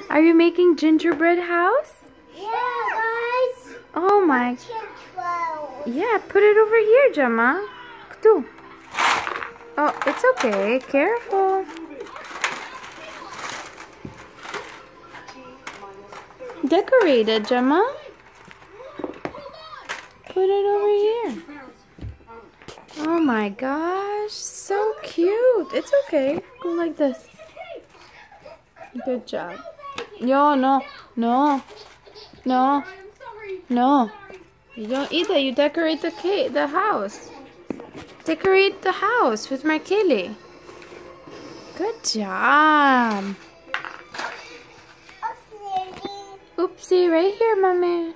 Are you making gingerbread house? Yeah, guys. Oh my. Yeah, put it over here, Gemma. Tu. Oh, it's okay. Careful. Decorate it, Gemma. Put it over here. Oh my gosh, so cute. It's okay. Go like this. Good job. No, no, no, no, no. You don't eat that. You decorate the house. Decorate the house with Markeli. Good job. Oopsie, right here, mommy.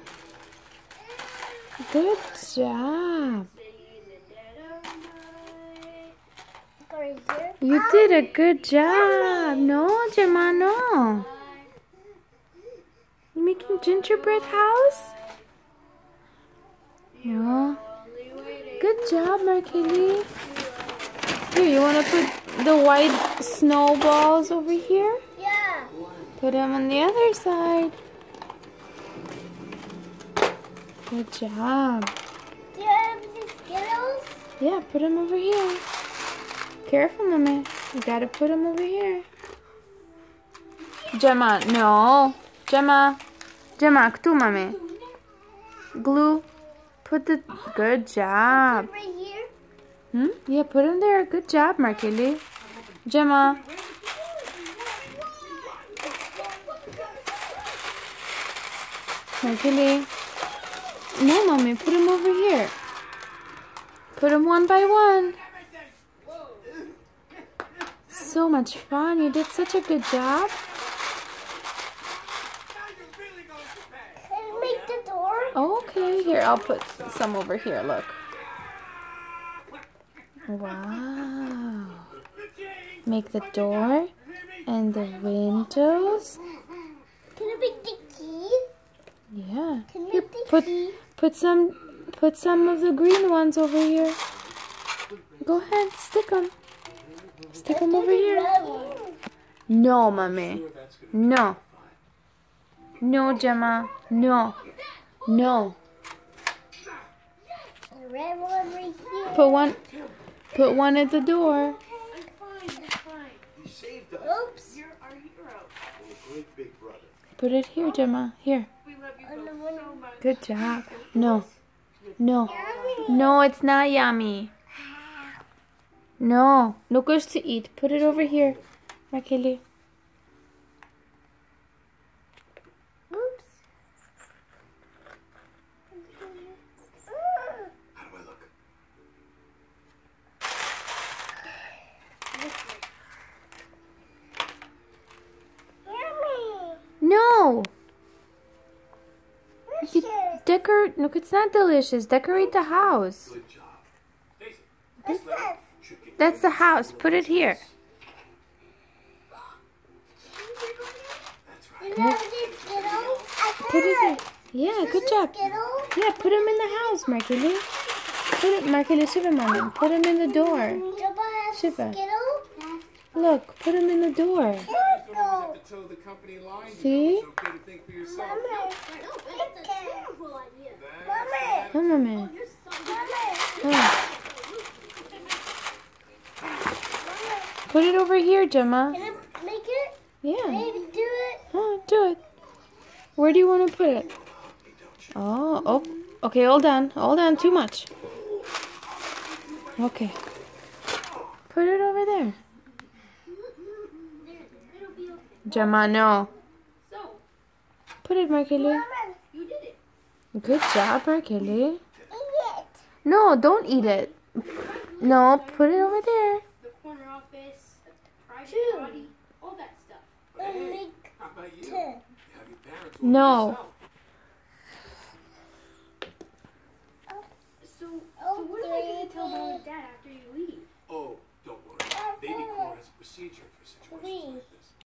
Good job. You did a good job. No, Gemma, no. You making gingerbread house? No. Good job, Markeli. Here, you want to put the white snowballs over here? Yeah. Put them on the other side. Good job. Do you have the Skittles? Yeah, put them over here. Careful, mommy. You gotta put them over here. Gemma, no. Gemma. Gemma, tu, mommy. Glue. Put the... Good job. Right here? Yeah, put them there. Good job, Markeli. Gemma. Markeli. No, mommy. Put them over here. Put them one by one. So much fun. You did such a good job. Can you make the door? Okay, here, I'll put some over here, look. Wow. Make the door and the windows. Can you make the key? Yeah. Can you Here, make the key? put some of the green ones over here. Go ahead, stick them. Stick them over here. No, mommy. No. No, Gemma. No. No. The red one right here. Put one at the door. Oops. Put it here, Gemma. Here. Good job. No. No. No, it's not yummy. No. No good to eat. Put it over here, Markeli. Oops. How do I look? Yummy. No. Delicious. Decorate. Look, it's not delicious. Decorate the house. Good job. Daisy, What's this? should get That's the house. Put it here. That's right. You have the Skittles? I Put it here. Yeah, good job. Skittles? Yeah, put them in the house, Markeli. Put it, Markeli, Shiva, mommy. Put them in the door. Jabba has Shiva. Skittles? Look, put them in the door. Skittles. Toe the company line. See? It's okay to think for yourself. Mommy. That's a terrible idea. Mommy. Come on, man. You're so Mommy. Oh. Put it over here, Gemma. Can I make it? Yeah. Maybe do it? Oh, do it. Where do you want to put it? Oh. Okay, hold on. Hold on, too much. Okay. Put it over there. Gemma, no. So, Put it, Markeli. you did it. Good job, Markeli. Eat it. No, don't eat it. No, put it over there. The corner office, the private True. body, all that stuff. And make How about you? it. You have your parents over No. yourself. So what am I going to tell mom and dad after you leave? Oh, don't worry. Baby Core has a procedure for situations like